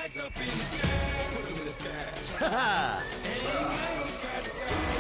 flags up in the sky. Put 'em in the sky. And you know, side to side.